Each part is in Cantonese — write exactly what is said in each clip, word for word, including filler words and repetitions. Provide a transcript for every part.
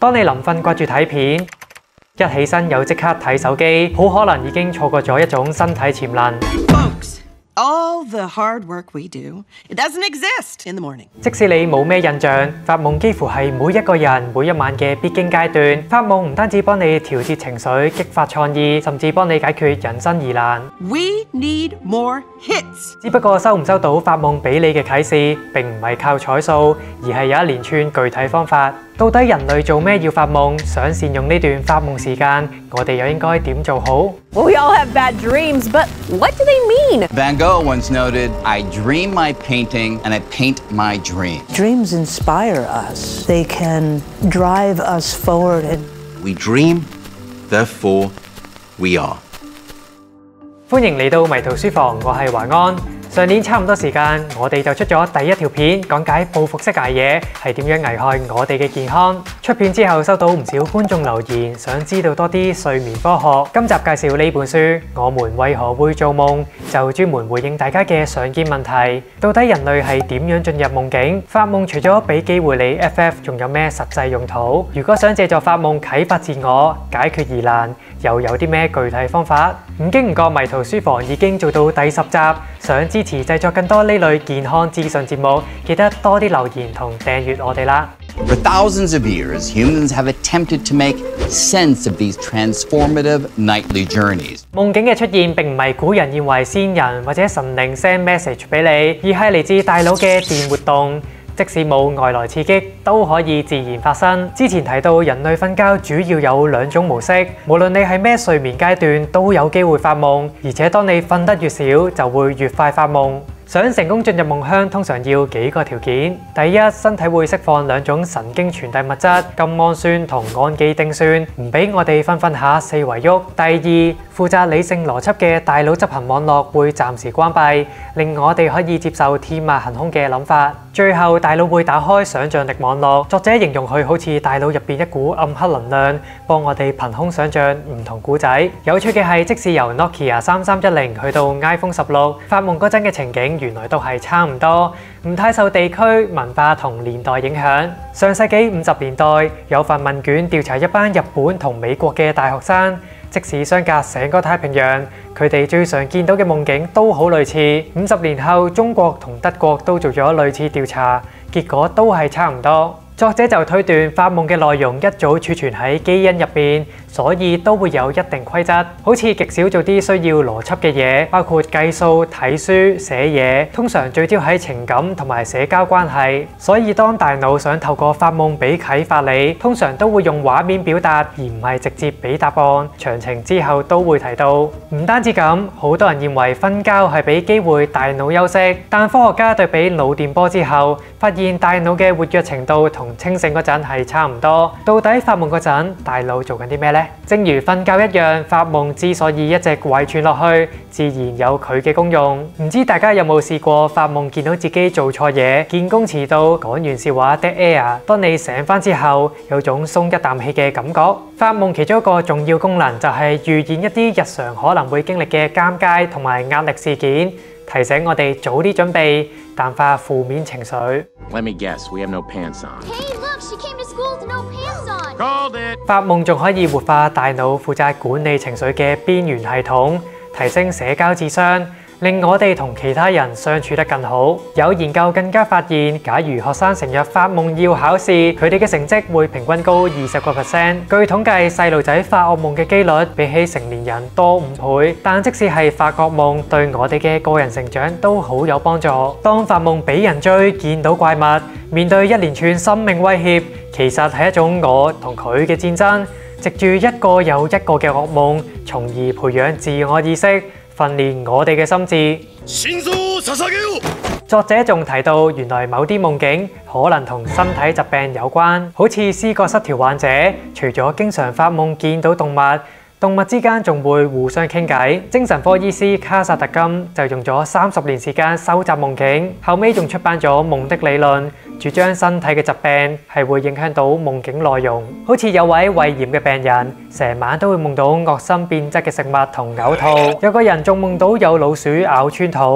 當你臨瞓掛住睇片，一起身又即刻睇手機，好可能已經錯過咗一種身體潛能。 Folks, all the hard work we do, it doesn't exist in the morning. 即使你冇咩印象，發夢幾乎係每一個人每一晚嘅必經階段。發夢唔單止幫你調節情緒、激發創意，甚至幫你解決人生疑難。 We need more hits. 只不過收唔收到發夢俾你嘅啟示，並唔係靠彩數，而係有一連串具體方法。到底人類做咩要發夢？想善用呢段發夢時間，我哋又應該點做好？ Well, we all have bad dreams, but what do they mean? Van Gogh once noted, I dream my painting and I paint my dream. Dreams inspire us. They can drive us forward. And we dream, therefore we are. 歡迎嚟到迷途書房，我係華安。上年差唔多時間，我哋就出咗第一條片，講解報復式捱夜係點樣危害我哋嘅健康。出片之後收到唔少觀眾留言，想知道多啲睡眠科學。今集介紹呢本書《我們為何會做夢》，就專門回應大家嘅常見問題。到底人類係點樣進入夢境？發夢除咗俾機會你 F F， 仲有咩實際用途？如果想借助發夢啟發自我、解決疑難，又有啲咩具體方法？唔經唔覺迷途書房已經做到第十集，想支持製作更多呢類健康資訊節目，記得多啲留言同訂閱我哋啦。 For thousands of years, humans have attempted to make sense of these transformative nightly journeys. 夢境嘅出現並唔係古人認為先人或者神靈 send message 俾你，而係嚟自大腦嘅電活動。即使冇外來刺激，都可以自然發生。之前提到人類瞓覺主要有兩種模式，無論你係咩睡眠階段，都有機會發夢，而且當你瞓得越少，就會越快發夢。想成功進入夢鄉，通常要幾個條件。第一，身體會釋放兩種神經傳遞物質甘氨酸同氨基丁酸，唔俾我哋瞓瞓下四圍喐。第二，負責理性邏輯嘅大腦執行網絡會暫時關閉，令我哋可以接受天馬行空嘅諗法。最後，大腦會打開想像力網絡，作者形容佢好似大腦入邊一股暗黑能量，幫我哋憑空想像唔同故仔。有趣嘅係，即使由 Nokia 三三一零去到 iPhone 十六，發夢嗰陣嘅情景原來都係差唔多，唔太受地區、文化同年代影響。上世紀五十年代有份問卷調查一班日本同美國嘅大學生，即使相隔成個太平洋，佢哋最常見到嘅夢境都好類似。五十年後，中國同德國都做咗類似調查，結果都係差唔多。作者就推斷發夢嘅內容一早儲存喺基因入邊，所以都會有一定規則。好似極少做啲需要邏輯嘅嘢，包括計數、睇書、寫嘢，通常聚焦喺情感同埋社交關係。所以當大腦想透過發夢俾啟發你，通常都會用畫面表達，而唔係直接俾答案。詳情之後都會提到。唔單止咁，好多人認為瞓覺係俾機會大腦休息，但科學家對比腦電波之後，發現大腦嘅活躍程度同清醒嗰陣係差唔多。到底發夢嗰陣大腦做緊啲咩呢？正如瞓覺一樣，發夢之所以一直遺傳落去，自然有佢嘅功用。唔知大家有冇試過發夢見到自己做錯嘢、見工遲到、講完笑話 dead air， 當你醒返之後，有種鬆一啖氣嘅感覺。發夢其中一個重要功能就係預演一啲日常可能會經歷嘅尷尬同埋壓力事件，提醒我哋早啲準備，淡化負面情緒。 Let me guess, we have no pants on. Hey, look, she came to school with no pants on. Called it. 發夢仲可以活化大腦負責管理情緒嘅邊緣系統，提升社交智商，令我哋同其他人相處得更好。有研究更加發現，假如學生成日發夢要考試，佢哋嘅成績會平均高二十個 percent。據統計，細路仔發噩夢嘅機率比起成年人多五倍。但即使係發噩夢，對我哋嘅個人成長都好有幫助。當發夢俾人追，見到怪物，面對一連串生命威脅，其實係一種我同佢嘅戰爭。藉住一個又一個嘅噩夢，從而培養自我意識，訓練我哋嘅心智。作者仲提到，原來某啲夢境可能同身體疾病有關，好似思覺失調患者，除咗經常發夢見到動物，動物之間仲會互相傾偈。精神科醫師卡薩特金就用咗三十年時間收集夢境，後尾仲出版咗《夢的理論》，主張身體嘅疾病係會影響到夢境內容。好似有位胃炎嘅病人，成晚都會夢到惡心變質嘅食物同嘔吐；有個人仲夢到有老鼠咬穿肚。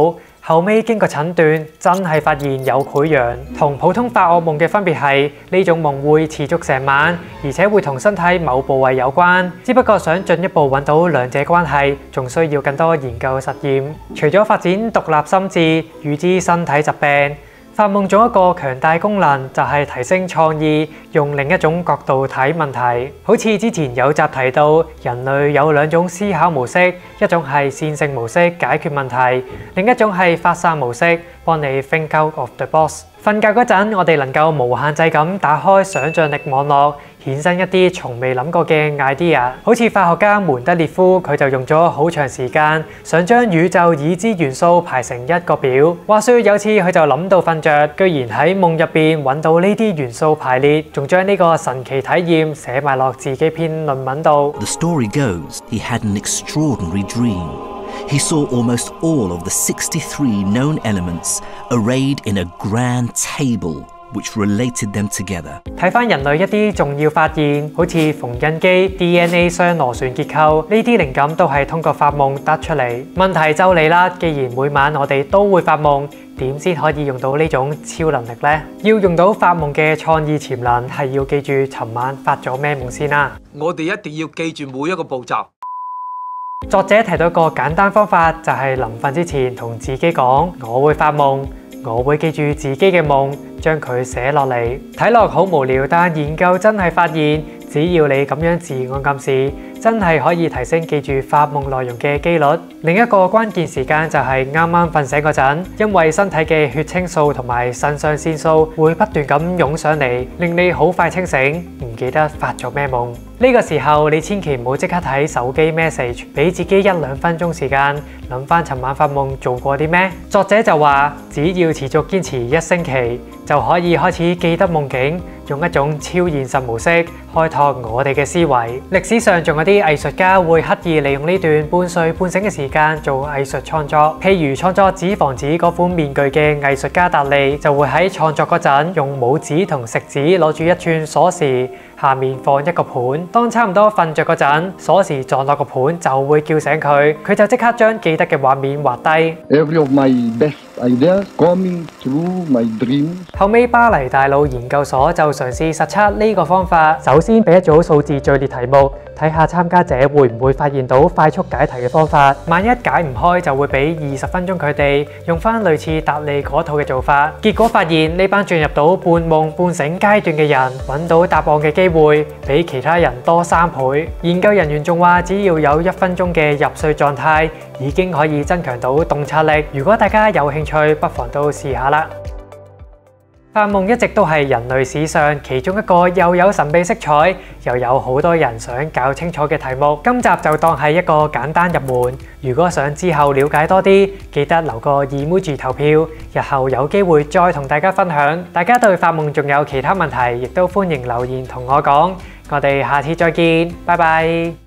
後尾經過診斷，真係發現有潰瘍。同普通發噩夢嘅分別係呢種夢會持續成晚，而且會同身體某部位有關。只不過想進一步揾到兩者關係，仲需要更多研究實驗。除咗發展獨立心智、預知身體疾病，發夢仲有一個強大功能，就係提升創意，用另一種角度睇問題。好似之前有集提到，人類有兩種思考模式，一種係線性模式解決問題，另一種係發散模式，幫你 think out of the box。瞓覺嗰陣，我哋能夠無限制咁打開想像力網絡，衍生一啲從未諗過嘅 idea。好似化學家門德列夫，佢就用咗好長時間，想將宇宙已知元素排成一個表。話說有次佢就諗到瞓着，居然喺夢入邊揾到呢啲元素排列，仲將呢個神奇體驗寫埋落自己篇論文度。 The story goes, he had an extraordinary dream. He saw almost all of the sixty-three known elements arrayed in a grand table which related them together. 睇返人類一啲重要發現，好似縫紉機、D N A 雙螺旋結構，呢啲靈感都係通過發夢得出嚟。問題就嚟啦，既然每晚我哋都會發夢，點先可以用到呢種超能力呢？要用到發夢嘅創意潛能，係要記住尋晚發咗咩夢先啦。 我哋一定要記住每一個步驟。 作者提到一個簡單方法，就係臨瞓之前同自己講：我會發夢，我會記住自己嘅夢，將佢寫落嚟。睇落好無聊，但研究真係發現，只要你咁樣自我暗示，真係可以提升記住發夢內容嘅機率。另一個關鍵時間就係啱啱瞓醒嗰陣，因為身體嘅血清素同埋腎上腺素會不斷咁湧上嚟，令你好快清醒，唔記得發咗咩夢。呢個時候你千祈唔好即刻睇手機 message， 俾自己一兩分鐘時間諗翻尋晚發夢做過啲咩。作者就話，只要持續堅持一星期，就可以開始記得夢境，用一種超現實模式開拓我哋嘅思維。歷史上仲有啲藝術家會刻意利用呢段半睡半醒嘅時間做藝術創作，譬如創作紙房子嗰款面具嘅藝術家達利，就會喺創作嗰陣用拇指同食指攞住一串鎖匙，下面放一個盤。當差唔多瞓着嗰陣，鎖匙撞落個盤就會叫醒佢，佢就即刻將記得嘅畫面畫低。 Every of my best ideas coming through my dreams。 後尾巴黎大腦研究所就嘗試實測呢個方法，首先俾一組數字序列題目，睇下參加者會唔會發現到快速解題嘅方法。萬一解唔開，就會俾二十分鐘佢哋用翻類似達利嗰套嘅做法。結果發現呢班進入到半夢半醒階段嘅人，揾到答案嘅機會比其他人多三倍。研究人員仲話，只要有一分鐘嘅入睡狀態，已經可以增強到洞察力。如果大家有興趣，不妨都試下啦。發夢一直都係人類史上其中一個又有神秘色彩，又有好多人想搞清楚嘅題目。今集就當係一個簡單入門。如果想之後了解多啲，記得留個 emoji 投票，日後有機會再同大家分享。大家對發夢仲有其他問題，亦都歡迎留言同我講。我哋下次再見，拜拜。